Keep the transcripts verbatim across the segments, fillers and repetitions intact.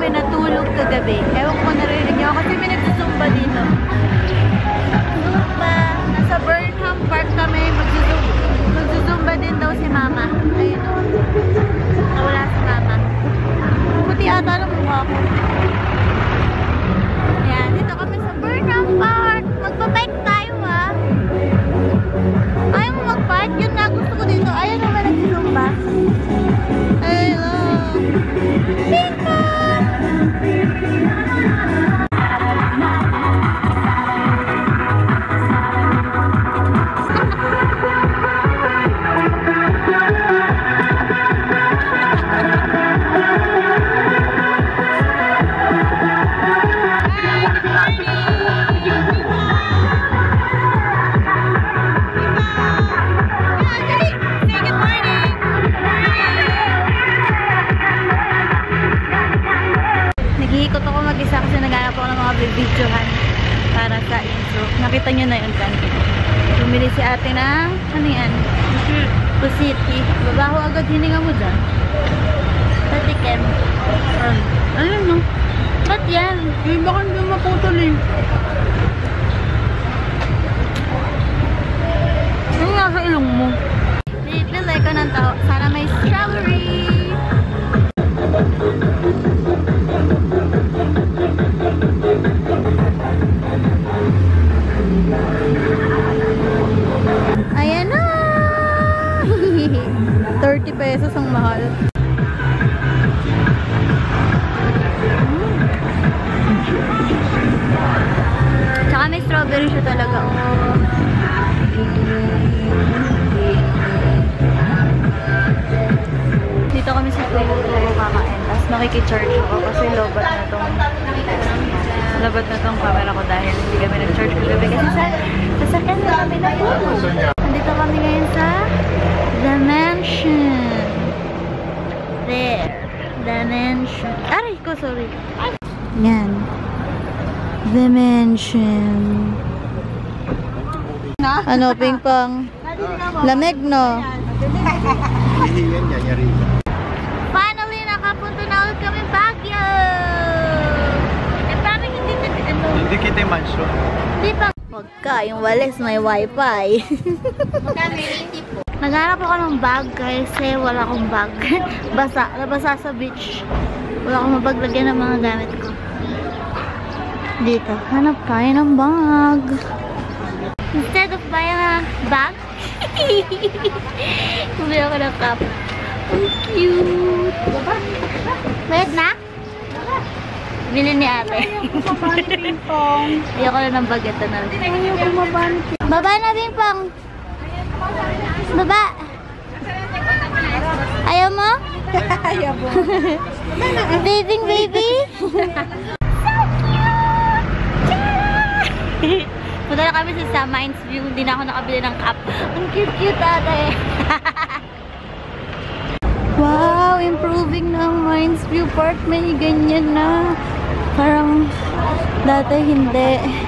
kami natulog kagabi. Ewan ko narinig niyo kasi may nagsusumba dito. Zumba. Nasa Burnham Park kami. Magsusumba, magsusumba din daw si Mama. Ayun o. Wala si Mama. Puti ata ng mukha ko. Ayan, dito kami sa Burnham Park. Magpabike tayo ha. Ayaw mo mag-bike? Yun na gusto ko dito. Ayaw naman nagsusumba. Hello. Pika! Nag-iikot ako mag-isa kasi naghanap ako ng mga bibidyohan para sa intro. Nakita nyo na yun kanina. Bumili si ate ng, ano yan? Pusiti. Babaho agad hininga mo dyan. Tatikem. Um, ayun no? Ba't yan? Yung baka hindi maputol eh. Ano nga sa ilong mo? Nililay ko ng tao. Sana may strawberry. Ayan na! thirty pesos ang mahal. Tsaka may strawberry siya talaga. Dito kami sa Turo kakain. Tapos makikicharge ako kasi lobat na tong lobat na tong camera ko dahil hindi kami nag-charge kagabi kasi sa sasakyan na kami na po. Nandito kami ngayon sa The Mansion. There. The Mansion. Aray ko, sorry. Yan. The Mansion. Ano, ping pong? Lamig, no? Finally, nakapunta na ulit kami Baguio! Eh, parang hindi na, ano? Hindi kita yung mansion. Hindi pa. Wag ka, yung walis may wifi. Naghanap ako ng bag kasi wala akong bag. Basa, nabasa sa beach. Wala akong mabaglagyan ng mga gamit ko. Dito, hanap tayo ng bag. Instead of buying a bag, bumili ako ng cup. Ang cute! Wait na? Bili ni ate. Ayoko na ng bag. Ito na. Baba na, Pingpong! Baba! Ayaw mo? Ayaw mo. Baby, baby! So cute! Punta na kami sa Mines View. Hindi na ako nakabili ng cup. Ang cute-cute ate. Wow! Improving ng Mines View Park. May ganyan na. Parang dati hindi.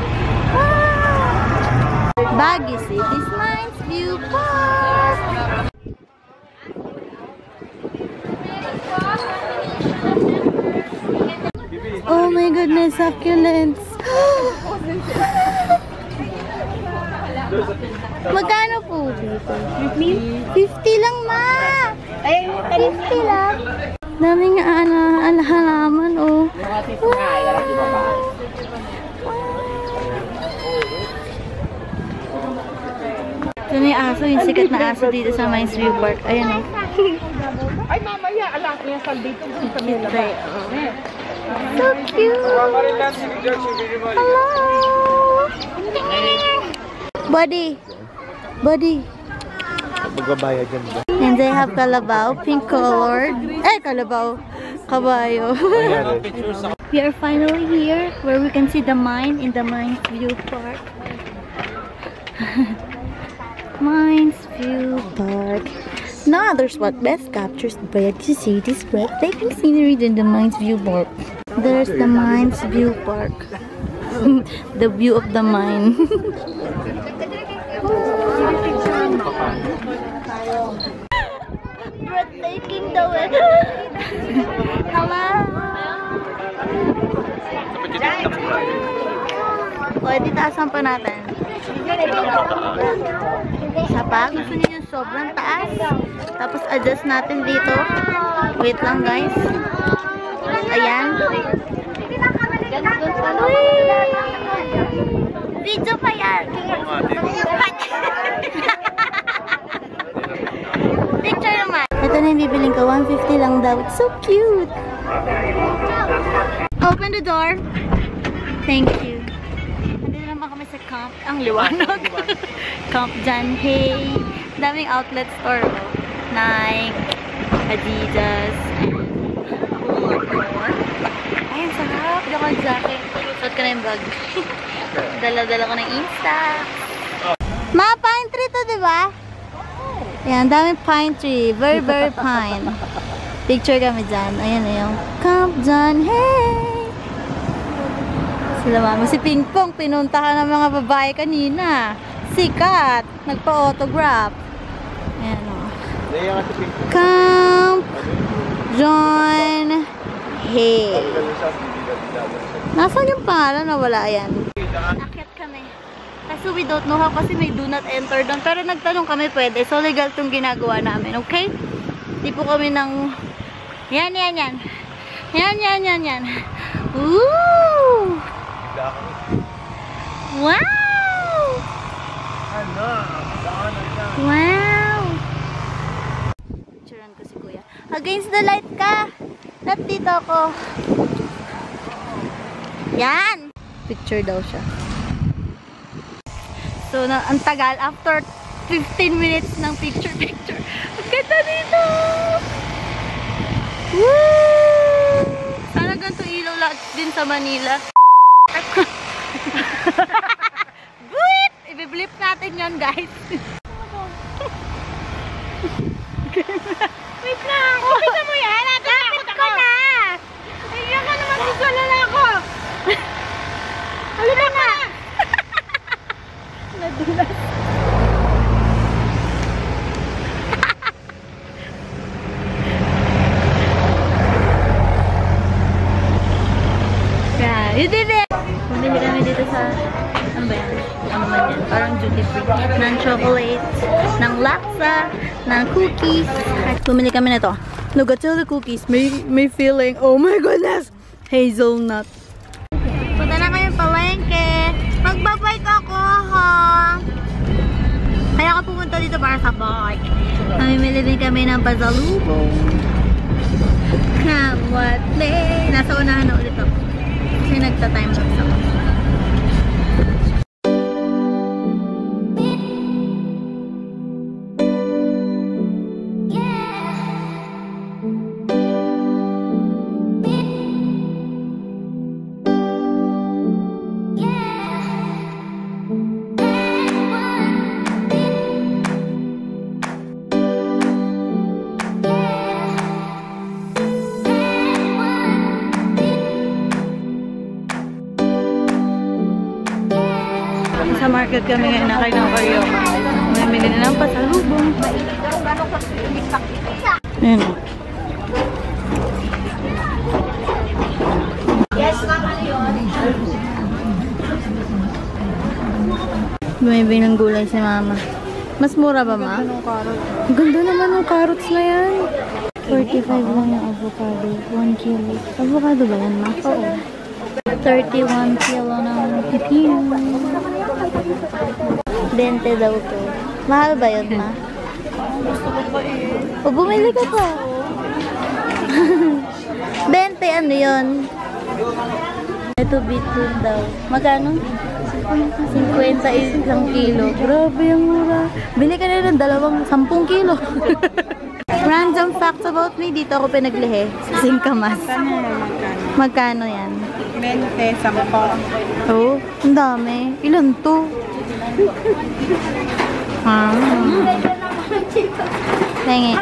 Ah! Baguio City's Mines View Park. Oh my goodness, succulents. Magkano po dito? fifty lang, ma! fifty lang. Daming ana, halaman, oh. Ito na yung aso, yung sikat na aso dito sa Mines View Park. Ayan, oh. Ay, mamaya, alam niya sa dito. So cute! Hello! Buddy! Buddy! Magbabayad dyan ba? And they have kalabaw, pink colored. Eh, kalabaw. Kabayo. We are finally here where we can see the mine in the Mines View Park. Mines View Park. Now there's what best captures the Baguio City's breathtaking scenery in the Mines View Park. There's the Mines View Park. The view of the mine. Breathtaking daw eh. Hello. Eh, di taasan pa natin. Isa pa. Gusto niyo yung sobrang taas. Tapos adjust natin dito. Wait lang guys. Ayan. Uy! Video pa yan. Picture naman. Ito na yung bibiling ko. one fifty lang daw. It's so cute. Open the door. Thank you. Nandito naman kami sa Camp. Ang liwanag. Camp John Hay. Daming outlet store. Nike, Adidas, ay, ang sarap. Di ako jacket. Suot ko na yung bag. Dala-dala ko ng Insta. Ma, pine tree to, di ba? Ayan, daming pine tree. Very, very pine. Picture kami dyan. Ayan na yung Camp John Hay. Sila mama. Si Ping Pong, pinuntahan ng mga babae kanina. Sikat. Nagpa-autograph. Ayan o. Camp John Hay. Nasaan yung pangalan? Nawala yan. Akit kami. Kaso we don't know how kasi may do not enter doon. Pero nagtanong kami pwede. So legal itong ginagawa namin. Okay? Di po kami ng... Yan, yan, yan. Yan, yan, yan, yan. Woo! Wow! Wow! Picturean ko si kuya. Against the light ka! Not dito ako. Yan! Picture daw siya. So, na, ang tagal. After fifteen minutes ng picture-picture. Ang ganda dito! Woo! Sana ganito ilaw lahat din sa Manila. Buit! I-blip natin yon guys. Wait lang! Upisa mo yan! Lapit ko na! Ayan ka naman dito na ako! Halika na! Nadulas. Yeah, you did it! Bumili kami dito sa... Ano ba yan? Ano man yan? Parang duty free. Ng chocolate, ng laksa, ng cookies. At bumili kami nito. Nugatella cookies. May, may feeling. Oh my goodness! Hazelnut. Punta na kayong palengke. Magbabike ako, ha? Kaya ako pupunta dito para sa bike. Mamimili din kami ng pasalubong. What day? Nasa unahan na ulit ako. Kasi nagta-time lapse ako. Sa market kami ngayon na kayo ng karyo. Mamimili na ng pasalubong. Ayan. Bumibili ng gulay si mama. Mas mura ba, ma? Ang ganda naman ng carrots na yan. forty-five lang yung avocado. one kilo. Avocado ba yan, ma? Oo. thirty-one kilo ng pipino. twenty daw to. Mahal ba yun, ma? Gusto ko pa eh. O, bumili ka pa. twenty, ano yun? Ito, beetroot daw. Magkano? fifty isang kilo. Grabe yung mura. Bili ka na ng dalawang sampung kilo. Random facts about me. Dito ako pinaglihe. Sa Singkamas. Magkano yan? twenty, sampo. Oo, ang dami. Ilan to? Ah. Tingi.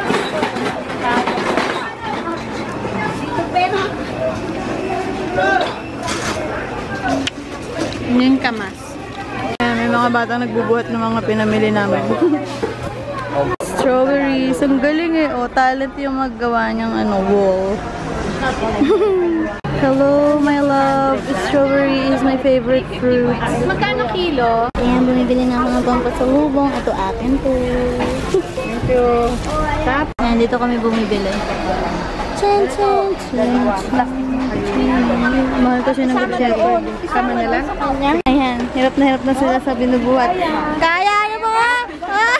Yung kamas. Ayan, may mga batang nagbubuhat ng mga pinamili namin. Strawberries. Ang galing eh. Oh, talent yung maggawa niyang ano, wall. Hello, my love. Strawberry is my favorite fruit. Magkano kilo? Ayan, bumibili na ako ng pampasalubong. Ito akin to. Thank you. Tap. Ayan, dito kami bumibili. Chan, chan, chan, chan. Mahal ko siya ng butcher. Sama na lang. Ayan, hirap na hirap na sila sa binubuhat. Kaya niyo ba? Ah!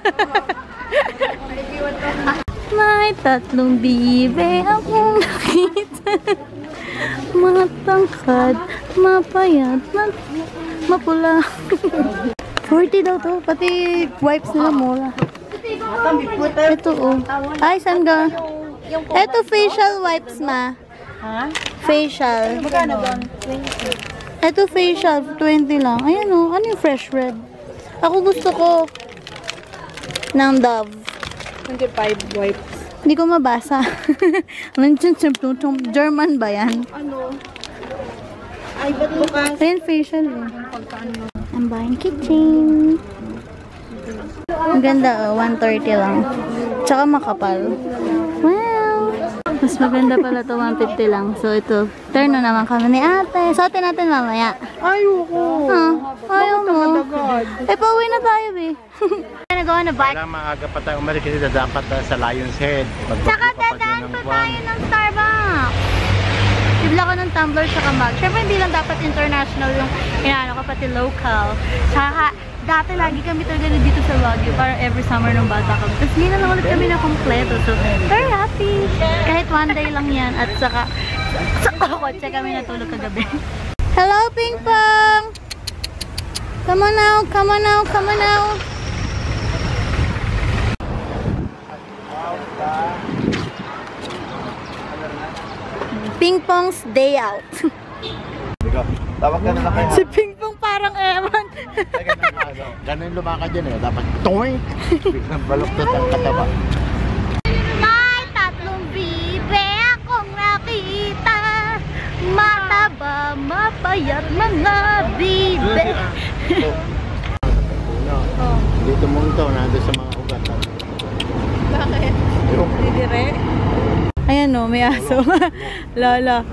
May tatlong bibe akong nakita. Mga tangkad, mapayat, ma mapula. forty daw to, pati wipes nila mura. Ito oh. Ay, saan ka? Ito facial wipes ma. Ha? Facial. Magkano doon? Ito facial, twenty lang. Ayan oh, ano yung fresh red? Ako gusto ko ng Dove. twenty-five wipes. Hindi ko mabasa. German ba yan? Ano? Ay, ba't bukas? Ayan, facial eh. I'm buying kitchen. Ang ganda oh, one thirty lang. Tsaka makapal. Wow! Mas maganda pala to, one fifty lang. So ito, turn na naman kami ni ate. Suotin natin mamaya. Ayoko. Huh? Ayaw mo. Agad. Eh, pauwi na tayo eh. Nagawa na bike. Kailangan maaga pa tayo umalis kasi dapat uh, sa Lion's Head. Tsaka dadaan pa tayo ng Starbucks. Bibla ko ng tumbler tsaka mug. Siyempre hindi lang dapat international yung inaano ko, pati local. Tsaka dati lagi kami talaga dito sa Baguio para every summer nung bata kami. Tapos hindi na lang ulit kami na kompleto. So, very happy. Kahit one day lang yan. At saka, sa kotse kami natulog kagabi. Hello, Ping Pong! Come on now, come on now, come on now. Ping Pong's day out. Tawag ka na lang kayo. Si Ping Pong parang ewan. Ganun lumakad dyan eh. Dapat toink. Biglang baluktot ang kataba. May tatlong bibe akong nakita. Mataba, mapayat mga bibe. Dito mo ito, nandun sa mga ugat. Bakit? Didire? Ayan o, may aso. Lala.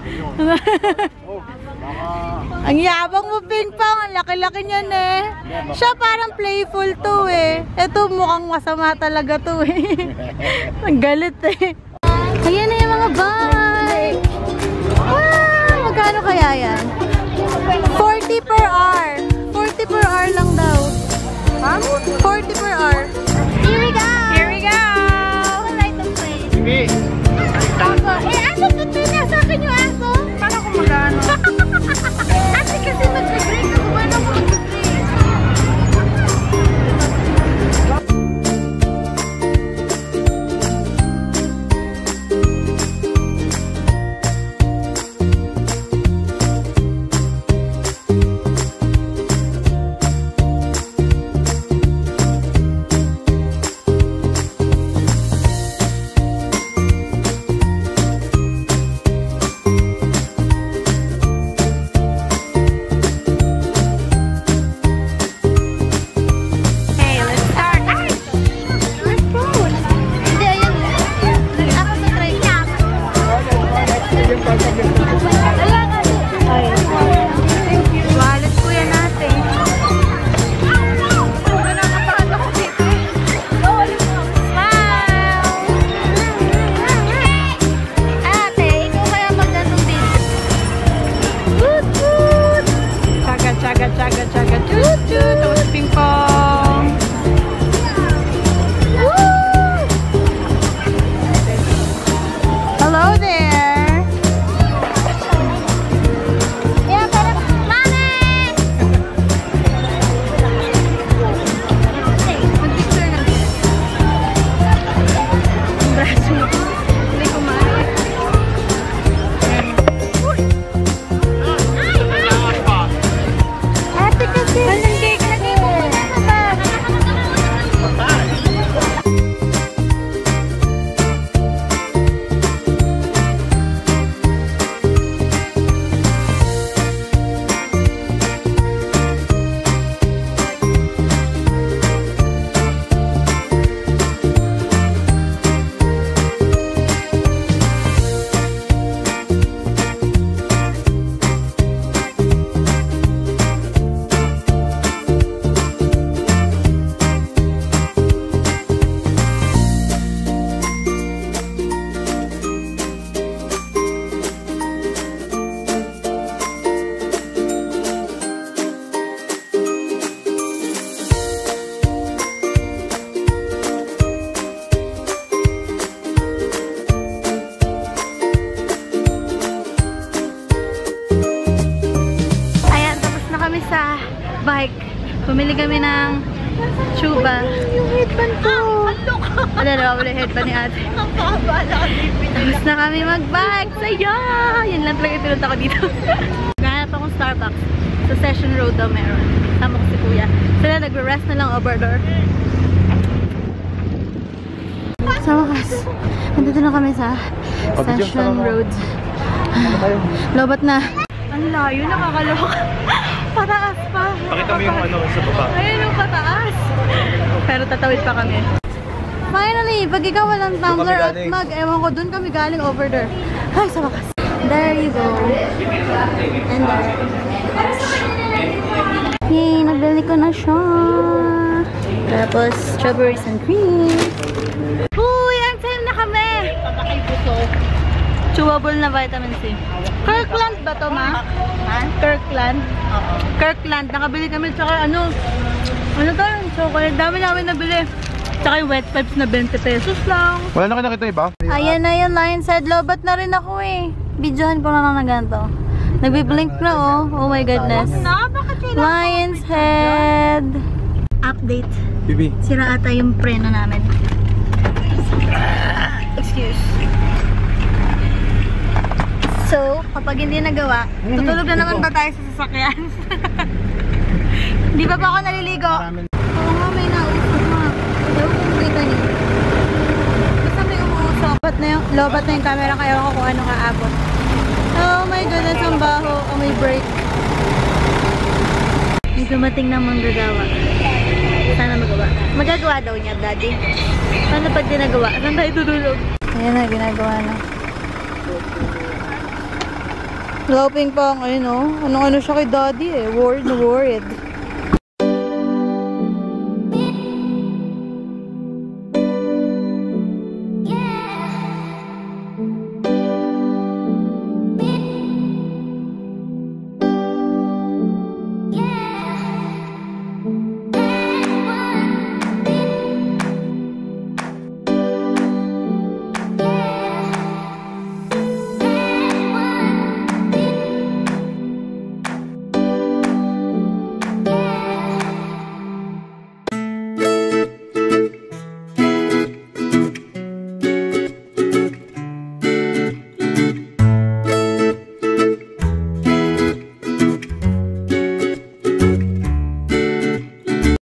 Ang yabang mo, Ping Pong. Ang laki-laki niyan eh. Siya parang playful to eh. Ito mukhang masama talaga to eh. Ang galit eh. Ayan na yung mga bike. Wow! Magkano kaya yan? forty per hour. forty per hour lang daw. forty per hour. Here we go! Here we go! Light of place. Sige! Eh, aso po ito na sa akin yung aso? Paano kung magkano? Ate kasi mag-break ako. Paano ako mag-break? Bumili kami ng chuba. Yung headband ko. Wala na, wala yung headband ni ate. Ang baba na kami. Tapos na kami mag-bag. Saya! Yan lang talaga yung pinunta ko dito. Ganap akong Starbucks. Sa Session Road daw meron. Tama ko si kuya. Sila nagre-rest na lang over there. Sa wakas, nandito na kami sa Session Road. Lobat na. Ang layo, nakakaloka. Pataas pa. Pakita mo yung ano sa baba. Ayun yung pataas. Pero tatawid pa kami. Finally, pag ikaw walang tumbler at mug, ewan ko, dun kami galing over there. Ay, sa wakas. There you go. And there. Yay, nabili ko na siya. Tapos, strawberries and cream. Uy, ang time na kami. Chewable na vitamin C. Kirkland ba to, ma? Ha? Kirkland? Oo. Kirkland. Nakabili kami. Tsaka ano, ano to? Chocolate. Dami namin nabili. Tsaka yung wet pipes na twenty pesos lang. Wala na kayo nakita iba? Ayan na yun, Lion's Head. Lobat na rin ako eh. Videohan ko na lang na ganito. Nagbiblink na oh. Oh my goodness. Lion's Head. Update. Bibi. Sira ata yung preno namin. Excuse. So, kapag hindi nagawa, tutulog na naman ba tayo sa sasakyan? Di ba pa ako naliligo? Oo nga, may nausap nga. Ewan ko kung kita niyo. Basta may umuusap. Lobat na yung, lobat na yung camera, kaya ako kung anong aabot. Oh my goodness, ang baho. Oh, may brake. May dumating ng manggagawa. Sana magawa. Magagawa daw niya, daddy. Paano pag di nagawa? Saan tayo tutulog? Ayan na, ginagawa na. Loping pang, ayun o. Anong-ano siya kay daddy eh. Worried na worried.